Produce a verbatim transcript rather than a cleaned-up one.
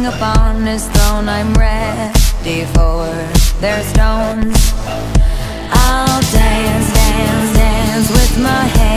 king upon his throne. I'm ready for their stones. I'll dance, dance, dance with my hands